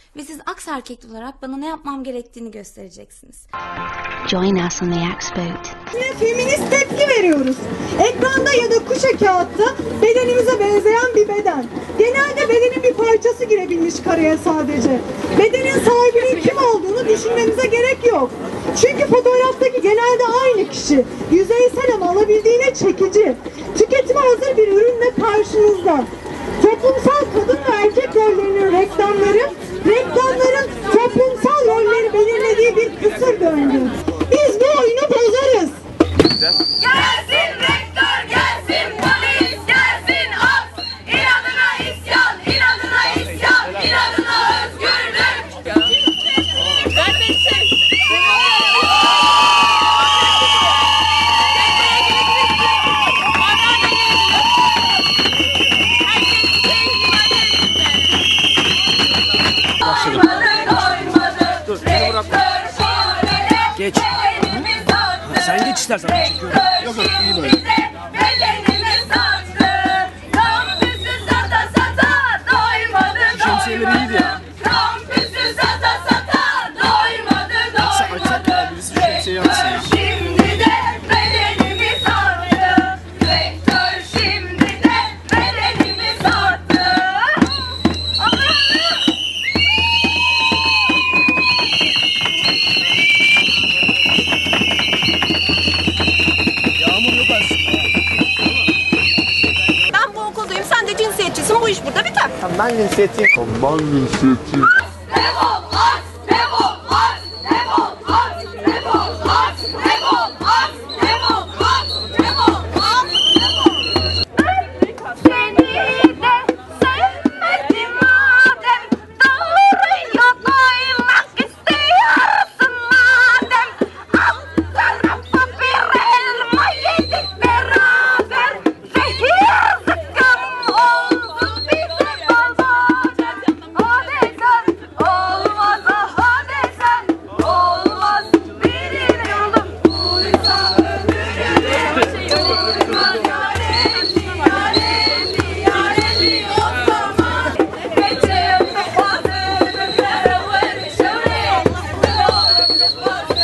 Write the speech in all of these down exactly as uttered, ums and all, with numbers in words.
ve siz aks erkekli olarak bana ne yapmam gerektiğini göstereceksiniz. Join us on the X-Boat. Feminist tepki veriyoruz. Ekranda ya da kuşa kağıtta bedenimize benzeyen bir beden. Genelde bedenin bir parçası girebilmiş kareye sadece. Bedenin sahibinin kim olduğunu düşünmemize gerek yok. Çünkü fotoğraftaki genelde aynı kişi. Yüzeysel ama alabildiğine çekici. Tüketime hazır bir ürünle karşınızda. Toplumsal kadın ve erkek rollerinin reklamları, reklamların toplumsal rolleri belirlediği bir kısır döngü. Biz bu oyunu bozarız. Gelsin rektör, gelsin polis, gelsin at. İnadına isyan, inadına isyan, inadına özgürlük. Ben bir şey. Dur, beni bırak. Geç. Sen geç istersen. Çekiyorum. Yok yok, iyi böyle. Şemsiyeleri iyiydi ya. Açsak açsak ya, birisi şu şemsiyeyi atsın ya. Şimdi de bedenimi sattı. Rektör şimdi de bedenimi sattı. Yağmur yok aslında. Ben bu okuldayım, sen de cinsiyetçisin, bu iş burada biter. Ben cinsiyetçiyim. Ben cinsiyetçiyim. Defol at, defol at, defol at, defol at, defol at, defol at, defol at, defol. Seni de sevmedim madem, doğruya doymak istiyorsun madem. Alt tarafa bir elma yedik beraber, zehir zıkkım oldu bize babacan. O desen olmaz, o desen olmaz, benim yolum buysa ömrümü uymaz. Yarebi, yarebi, yarebi o zaman. Geçeyim bazı günler şöyle, bazı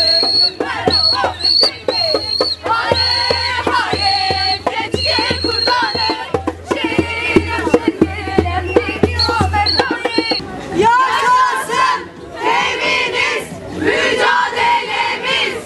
Hayır, hayır, keşke kurtarır. Şehir şehir gidiyor merdane. Yaşasın feminist mücadelemiz.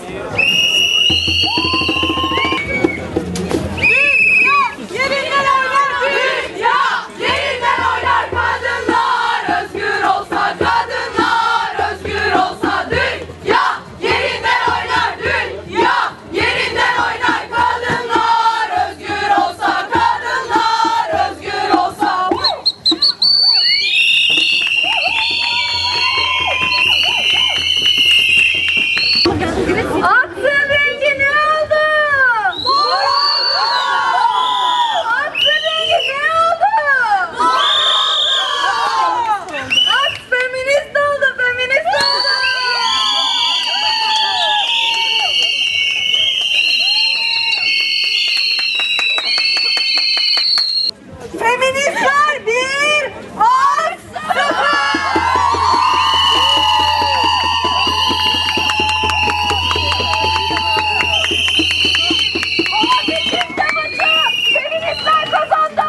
Dünya yerinden oynar, dünya yerinden oynar. Kadınlar özgür olsa, kadınlar özgür olsa, dünya yerinden oynar, dünya yerinden oynar. Kadınlar özgür olsa, kadınlar özgür olsa. Aksın rengi ne oldu? Mor oldu. Aksın rengi ne oldu? Mor oldu. Aks feminist oldu, feminist oldu. Feministler bir, aks sıfır. Ama bitirdi maçı. Feministler kazandı.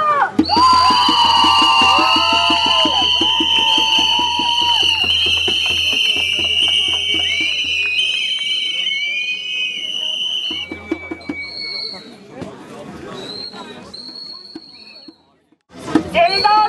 Ceyda